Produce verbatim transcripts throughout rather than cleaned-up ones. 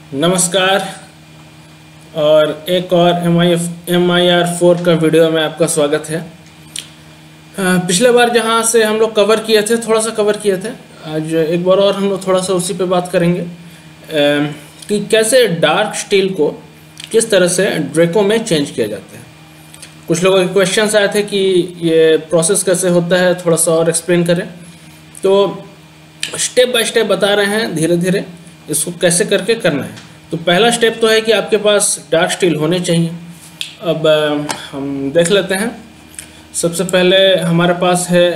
नमस्कार। और एक और M I M I R four का वीडियो में आपका स्वागत है। अ, पिछले बार जहाँ से हम लोग कवर किए थे, थोड़ा सा कवर किए थे, आज एक बार और हम लोग थोड़ा सा उसी पे बात करेंगे अ, कि कैसे डार्क स्टील को किस तरह से ड्रेको में चेंज किया जाता है। कुछ लोगों के क्वेश्चंस आए थे कि ये प्रोसेस कैसे होता है, थोड़ा सा और एक्सप्लेन करें। तो स्टेप बाय स्टेप बता रहे हैं, धीरे धीरे इसको कैसे करके करना है। तो पहला स्टेप तो है कि आपके पास डार्क स्टील होने चाहिए। अब हम देख लेते हैं। सबसे पहले हमारे पास है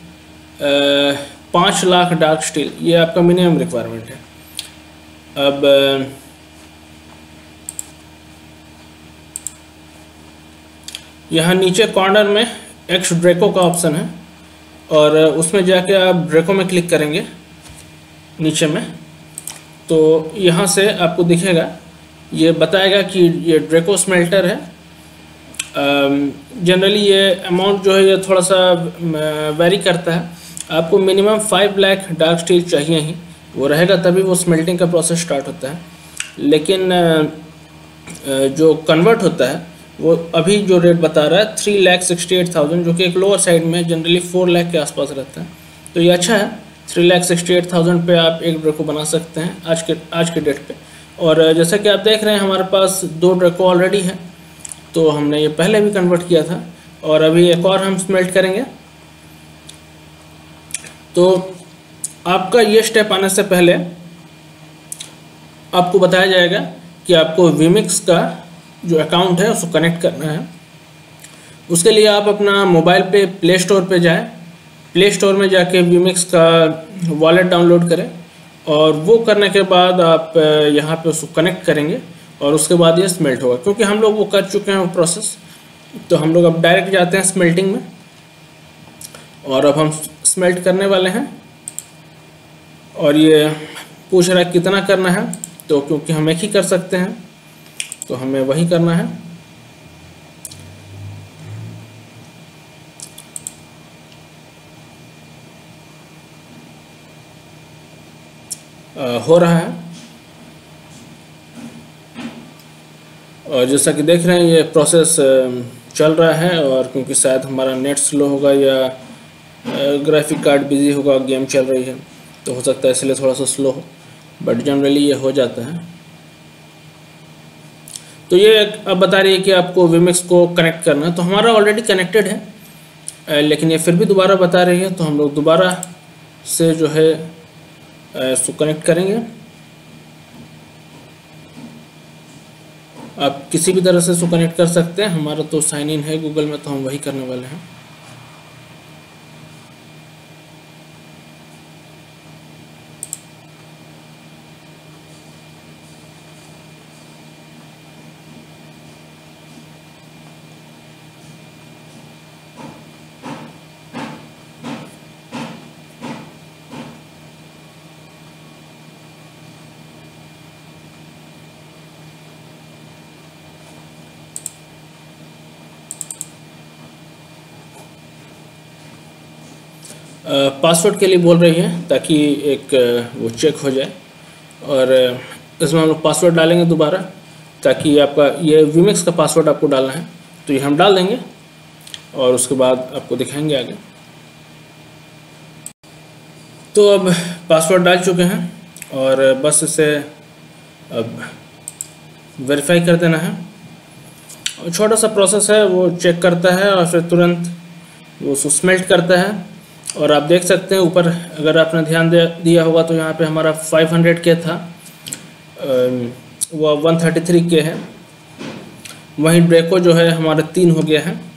पाँच लाख डार्क स्टील, ये आपका मिनिमम रिक्वायरमेंट है। अब यहाँ नीचे कॉर्नर में एक्स ड्रेको का ऑप्शन है और उसमें जाके आप ड्रेको में क्लिक करेंगे नीचे में, तो यहाँ से आपको दिखेगा, ये बताएगा कि ये ड्रेको स्मेल्टर है। जनरली ये अमाउंट जो है ये थोड़ा सा वेरी करता है। आपको minimum five lakh dark steel चाहिए ही, वो रहेगा तभी वो स्मेल्टिंग का प्रोसेस स्टार्ट होता है। लेकिन जो कन्वर्ट होता है वो अभी जो रेट बता रहा है three lakh sixty eight thousand, जो कि एक लोअर साइड में जनरली फोर लाख के आसपास रहता है। तो ये अच्छा है, three lakh sixty eight thousand पे आप एक ड्रेको बना सकते हैं आज के आज के डेट पे। और जैसा कि आप देख रहे हैं हमारे पास दो ड्रेको ऑलरेडी है, तो हमने ये पहले भी कन्वर्ट किया था और अभी एक और हम स्मेल्ट करेंगे। तो आपका ये स्टेप आने से पहले आपको बताया जाएगा कि आपको वीमिक्स का जो अकाउंट है उसको कनेक्ट करना है। उसके लिए आप अपना मोबाइल पे प्ले स्टोर पे जाएं, प्ले स्टोर में जाके वीमिक्स का वॉलेट डाउनलोड करें और वो करने के बाद आप यहाँ पे उसको कनेक्ट करेंगे और उसके बाद ये स्मेल्ट होगा। क्योंकि हम लोग वो कर चुके हैं वो प्रोसेस, तो हम लोग अब डायरेक्ट जाते हैं स्मेल्टिंग में और अब हम स्मेल्ट करने वाले हैं। और ये पूछ रहा है कितना करना है, तो क्योंकि हम एक ही कर सकते हैं तो हमें वही करना है। आ, हो रहा है और जैसा कि देख रहे हैं ये प्रोसेस चल रहा है। और क्योंकि शायद हमारा नेट स्लो होगा या ग्राफिक कार्ड बिजी होगा, गेम चल रही है, तो हो सकता है इसलिए थोड़ा सा स्लो हो, बट जनरली ये हो जाता है। तो ये अब बता रही है कि आपको वीमिक्स को कनेक्ट करना है, तो हमारा ऑलरेडी कनेक्टेड है, लेकिन ये फिर भी दोबारा बता रही है, तो हम लोग दोबारा से जो है इसको कनेक्ट करेंगे। आप किसी भी तरह से इसको कनेक्ट कर सकते हैं, हमारा तो साइन इन है गूगल में, तो हम वही करने वाले हैं। पासवर्ड के लिए बोल रही है ताकि एक वो चेक हो जाए, और इसमें हम लोग पासवर्ड डालेंगे दोबारा, ताकि आपका ये वीमिक्स का पासवर्ड आपको डालना है, तो ये हम डाल देंगे और उसके बाद आपको दिखाएंगे आगे। तो अब पासवर्ड डाल चुके हैं और बस इसे अब वेरीफाई कर देना है। और छोटा सा प्रोसेस है, वो चेक करता है और फिर तुरंत वो उसको स्मेल्ट करता है। और आप देख सकते हैं ऊपर, अगर आपने ध्यान दे दिया होगा तो यहाँ पे हमारा फाइव हंड्रेड के था, वो वन थर्टी थ्री के है। वहीं ड्रेको जो है हमारा तीन हो गया है।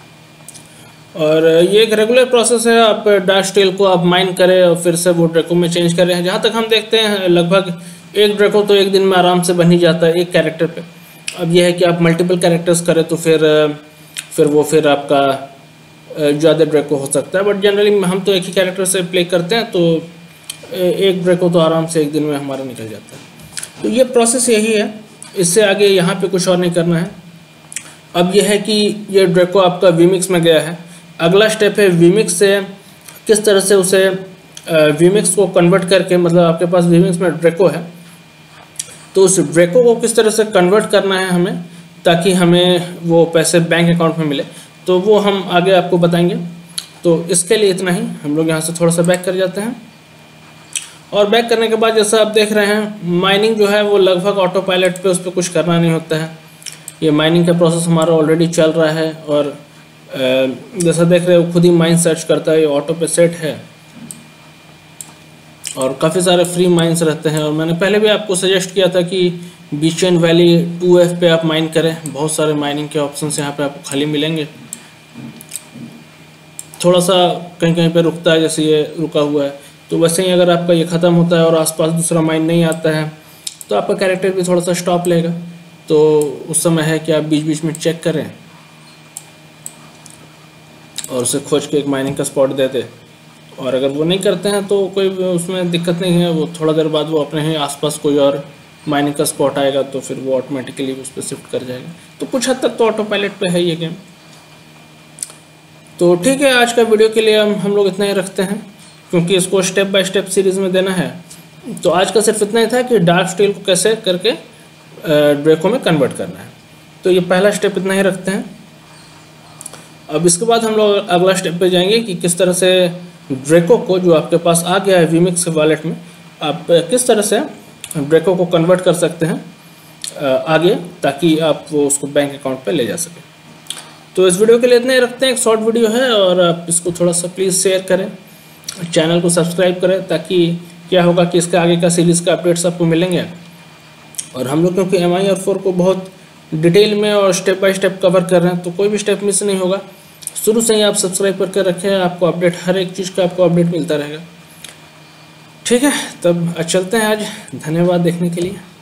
और ये एक रेगुलर प्रोसेस है, आप डार्क स्टील को आप माइन करें और फिर से वो ड्रेको में चेंज करें। जहाँ तक हम देखते हैं लगभग एक ड्रेको तो एक दिन में आराम से बन ही जाता है एक कैरेक्टर पे। अब यह है कि आप मल्टीपल कैरेक्टर्स करें तो फिर फिर वो फिर आपका ज़्यादा ड्रेको हो सकता है, बट जनरली हम तो एक ही कैरेक्टर से प्ले करते हैं, तो एक ड्रेको तो आराम से एक दिन में हमारा निकल जाता है। तो ये प्रोसेस यही है, इससे आगे यहाँ पे कुछ और नहीं करना है। अब यह है कि ये ड्रेको आपका वीमिक्स में गया है। अगला स्टेप है वीमिक्स से किस तरह से उसे वीमिक्स को कन्वर्ट करके, मतलब आपके पास वीमिक्स में ड्रेको है तो उस ड्रेको को किस तरह से कन्वर्ट करना है हमें ताकि हमें वो पैसे बैंक अकाउंट में मिले, तो वो हम आगे आपको बताएंगे। तो इसके लिए इतना ही, हम लोग यहाँ से थोड़ा सा बैक कर जाते हैं। और बैक करने के बाद जैसा आप देख रहे हैं, माइनिंग जो है वो लगभग ऑटो पायलट पे, उस पर कुछ करना नहीं होता है। ये माइनिंग का प्रोसेस हमारा ऑलरेडी चल रहा है और जैसा देख रहे हो खुद ही माइन सर्च करता है, ये ऑटो पे सेट है और काफ़ी सारे फ्री माइंस रहते हैं। और मैंने पहले भी आपको सजेस्ट किया था कि बीचेन वैली टू एफ पे आप माइन करें, बहुत सारे माइनिंग के ऑप्शंस यहाँ पे आपको खाली मिलेंगे। थोड़ा सा कहीं कहीं पे रुकता है, जैसे ये रुका हुआ है, तो वैसे ही अगर आपका ये ख़त्म होता है और आसपास दूसरा माइन नहीं आता है तो आपका कैरेक्टर भी थोड़ा सा स्टॉप लेगा। तो उस समय है कि आप बीच बीच में चेक करें और उसे खोज के एक माइनिंग का स्पॉट दे दे। और अगर वो नहीं करते हैं तो कोई उसमें दिक्कत नहीं है, वो थोड़ा देर बाद वो अपने ही आसपास कोई और माइनिंग का स्पॉट आएगा तो फिर वो ऑटोमेटिकली उस पर शिफ्ट कर जाएगा। तो कुछ हद तक तो ऑटो पायलट पे है ये गेम। तो ठीक है, आज का वीडियो के लिए हम हम लोग इतना ही रखते हैं, क्योंकि इसको स्टेप बाय स्टेप सीरीज़ में देना है। तो आज का सिर्फ इतना ही था कि डार्क स्टील को कैसे करके ड्रेको में कन्वर्ट करना है। तो ये पहला स्टेप इतना ही रखते हैं। अब इसके बाद हम लोग अगला स्टेप पे जाएंगे कि किस तरह से ड्रेको को, जो आपके पास आ गया है वीमिक्स वॉलेट में, आप किस तरह से ड्रेको को कन्वर्ट कर सकते हैं आगे, ताकि आप वो उसको बैंक अकाउंट पे ले जा सकें। तो इस वीडियो के लिए इतना ही रखते हैं, एक शॉर्ट वीडियो है और आप इसको थोड़ा सा प्लीज़ शेयर करें, चैनल को सब्सक्राइब करें, ताकि क्या होगा कि इसके आगे का सीरीज़ का अपडेट्स आपको मिलेंगे। और हम लोग क्योंकि एम आई आर फोर को बहुत डिटेल में और स्टेप बाय स्टेप कवर कर रहे हैं, तो कोई भी स्टेप मिस नहीं होगा। शुरू से ही आप सब्सक्राइब करके रखें, आपको अपडेट, हर एक चीज़ का आपको अपडेट मिलता रहेगा। ठीक है, तब चलते हैं आज। धन्यवाद देखने के लिए।